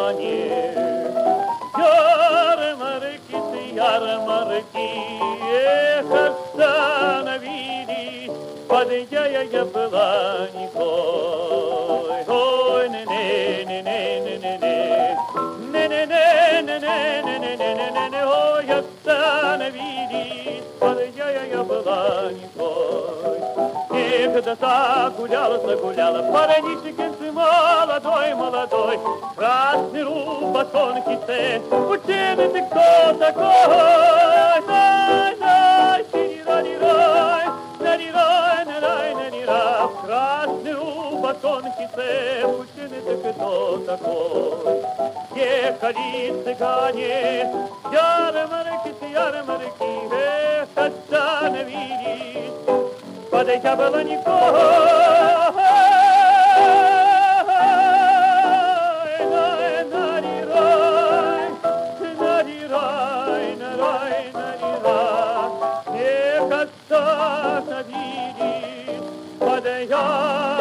цыгане. Ярмарки, ярмарки, эх, остановились под яблоникой. Ой, не-не-не-не-не-не-не, не-не-не-не-не-не-не-не-не, ой, остановились под яблоникой. Эх, да загуляла, парнишек молодой, красный рубашон кисе, ученый ты кто такой? Най-най, сири-ра-ри-рай, на-ри-рай, на-рай, на-ри-ра, красный рубашон кисе, ученый ты кто такой? Ехали цыгане, ярмарки, эх, остановились под яблоникой. Остановились под